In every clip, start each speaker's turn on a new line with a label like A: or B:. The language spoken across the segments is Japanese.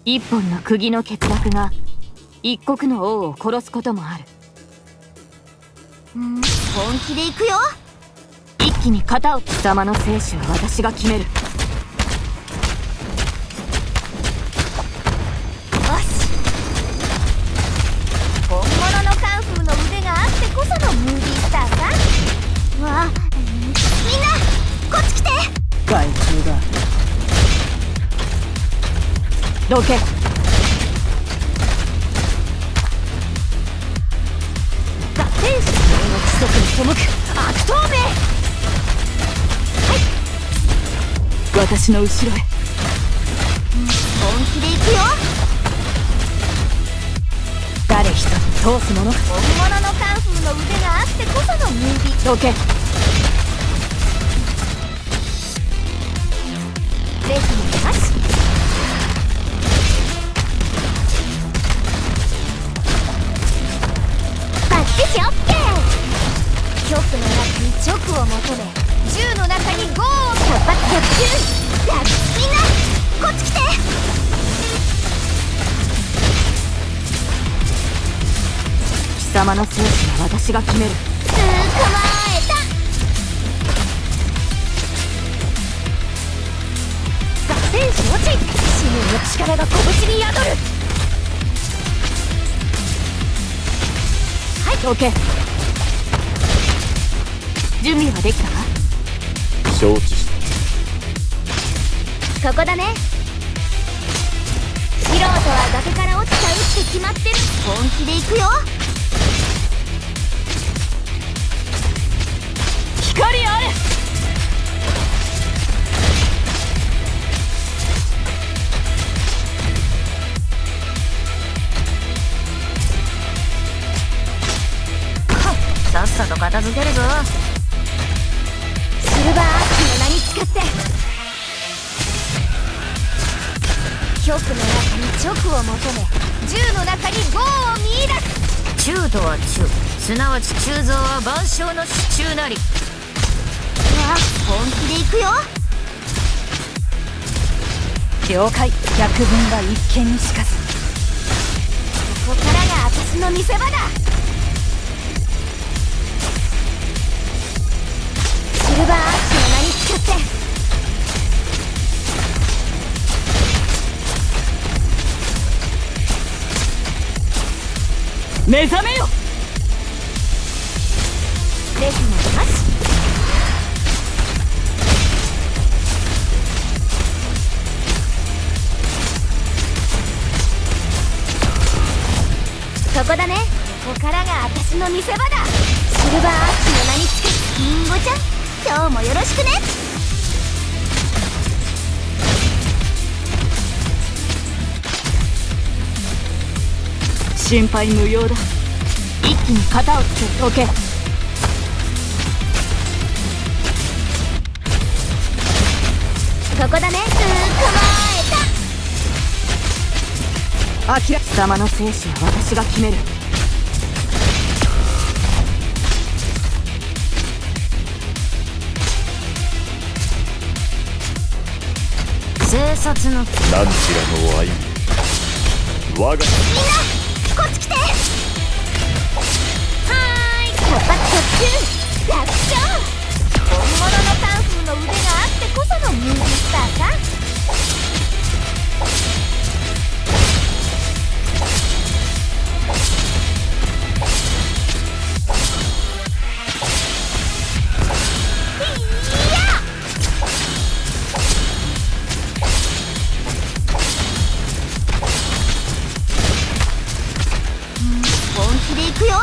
A: 一本の釘の欠落が一国の王を殺すこともある。
B: 本気で行くよ。
A: 一気に型を貴様の生死は私が決める。
B: よし、本物のカンフーの腕があってこそのムービースターか。わあ、みんなこっち来て。
A: 害虫だ。どけ。
B: 合戦士の規則に背く悪党め。はい、
A: 私の後ろへ。
B: 本気で行くよ。
A: 誰一人通すもの。
B: 本物のカンフーの腕があってこそのムービー。
A: どけ。
B: レジもなし。バッチシオッケー。局の中に直を求め、銃の中にゴーを百発百中。やっ、みんなこっち来て。
A: 貴様の生死は私が決める。
B: 捕まえた。合戦士落ち。死ぬの力が拳に宿る。はい、
A: どけ。準備はできたか。
C: 承知した。
B: ここだね。素人は崖から落ちちゃうって決まってる。本気で行くよ。
A: 光あれ。
B: さっさと片付けるぞ。シルバーアッシュの名に誓って。局の中に直を求め、銃の中にゴーを見出す。
D: 中とは中、すなわち鋳造は万象の支柱なり。
B: わあ、本気で行くよ。
A: 了解。百聞は一見にしかず。
B: ここからが私の見せ場だ。シルバーアッシュの名に誓って。
A: 目覚めよ。
B: レジもなし。ここだね。ここからが私の見せ場だ。シルバーアッシュの名につけ、リンゴちゃん、今日もよろしくね。
A: 心配無用だ。一気に型をつけ。どけ。
B: ここだね。
A: あきら。貴様の生死は私が決める。
D: 生殺の
C: 何ちらの愛我が。
B: みんなこっち来て。はーい、百発百中。楽勝。本物のカンフーの腕があってこそのムービースターか。本気で行くよ。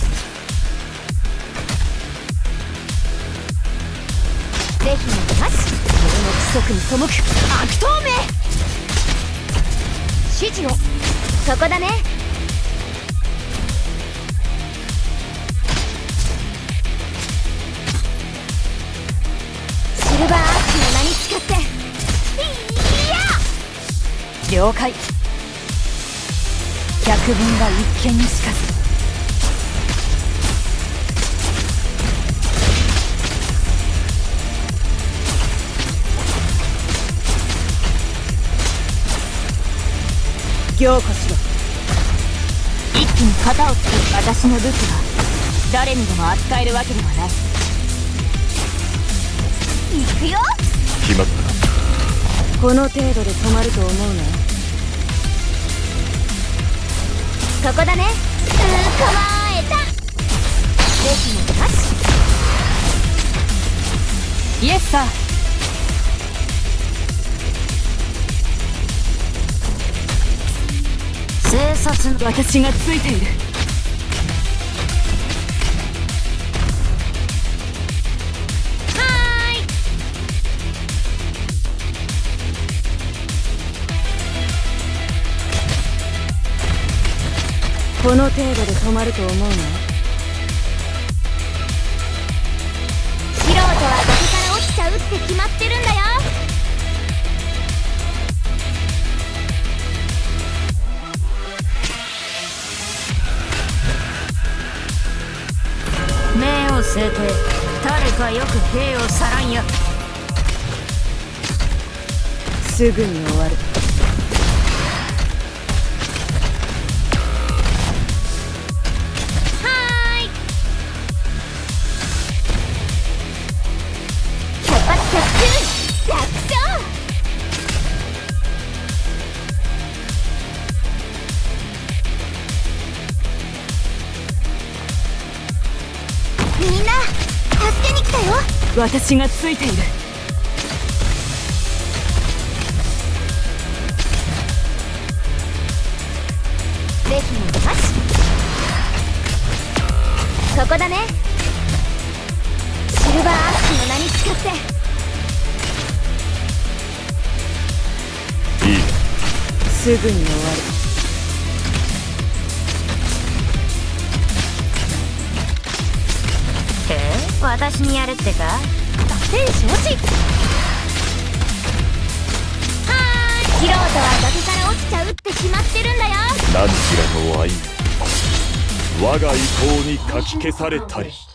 B: 是非もなし。俺の規則に背く悪党め。指示を。そこだね。シルバーアッシュの名に誓って。
A: 了解。百聞は一見にしかず。 行こしろ。一気に型を作る。私の武器は誰にでも扱えるわけではない。
B: 行くよ。
C: 決まった。
A: この程度で止まると思うな。
B: ここだね。構えた。べきもなし。
A: イエスサー。
D: 生殺の
A: 私がついている。
B: はーい。
A: この程度で止まると思うな。
B: 素人は崖から落ちちゃうって決まってるんだよ。
D: 命を据えて誰かよく兵を去らんや。
A: すぐに終わる。
B: はーい。百発百中楽勝。みんな助けに来たよ。
A: 私がついている。
B: べきもなし。ここだね。シルバーアッシュの名に誓って
C: いい。
A: すぐに終わる。
D: 私にやるってか。
B: 達成承知。はーい。素人は崖から落ちちゃうって決まってるんだよ。
C: 何しらの愛我が意向にかき消されたり。